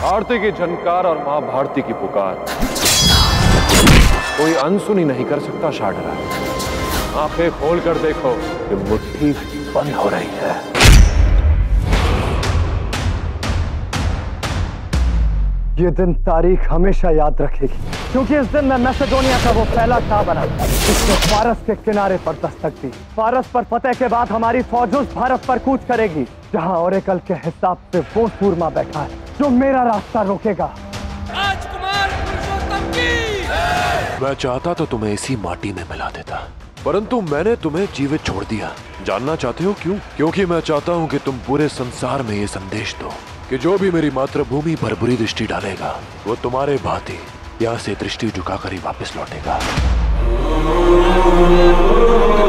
आरती की झनकार और मां भारती की पुकार कोई अनसुनी नहीं कर सकता। शाडरा, आंखें खोल कर देखो कि मुट्ठी बंद हो रही है। ये दिन तारीख हमेशा याद रखेगी, क्योंकि इस दिन में मैसेडोनिया का वो पहला शाह बना जिसने फारस के किनारे पर दस्तक दी। फारस पर फतेह के बाद हमारी फौज उस भारत पर कूच करेगी जहां ओरेकल के हिसाब से वो सूरमा बैठा है जो मेरा रास्ता रोकेगा। राजकुमार पुरुषोत्तम की। मैं चाहता तो तुम्हें इसी माटी में मिला देता, परंतु मैंने तुम्हें जीवित छोड़ दिया। जानना चाहते हो क्यों? क्योंकि मैं चाहता हूं कि तुम पूरे संसार में ये संदेश दो कि जो भी मेरी मातृभूमि पर बुरी दृष्टि डालेगा वो तुम्हारे भांति यहाँ से दृष्टि झुकाकर ही वापस लौटेगा।